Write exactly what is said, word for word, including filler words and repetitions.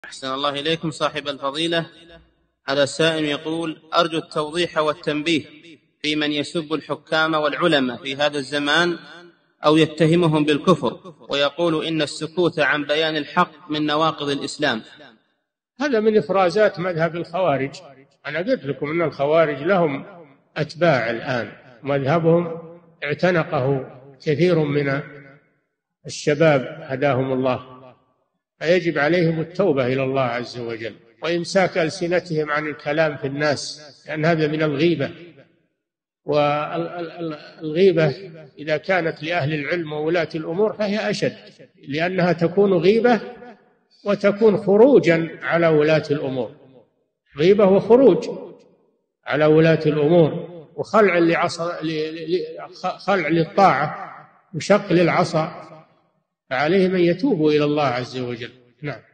أحسن الله إليكم صاحب الفضيلة. هذا سائل يقول: أرجو التوضيح والتنبيه في من يسب الحكام والعلماء في هذا الزمان أو يتهمهم بالكفر ويقول إن السكوت عن بيان الحق من نواقض الإسلام. هذا من إفرازات مذهب الخوارج. أنا قلت لكم أن الخوارج لهم أتباع الآن، مذهبهم اعتنقه كثير من الشباب هداهم الله، فيجب عليهم التوبة إلى الله عز وجل وإمساك ألسنتهم عن الكلام في الناس، لأن هذا من الغيبة. والغيبة إذا كانت لأهل العلم وولاة الأمور فهي أشد، لأنها تكون غيبة وتكون خروجا على ولاة الأمور. غيبة وخروج على ولاة الأمور وخلع لعصا خلع للطاعة وشق للعصا، فعليهم أن يتوبوا إلى الله عز وجل. نعم.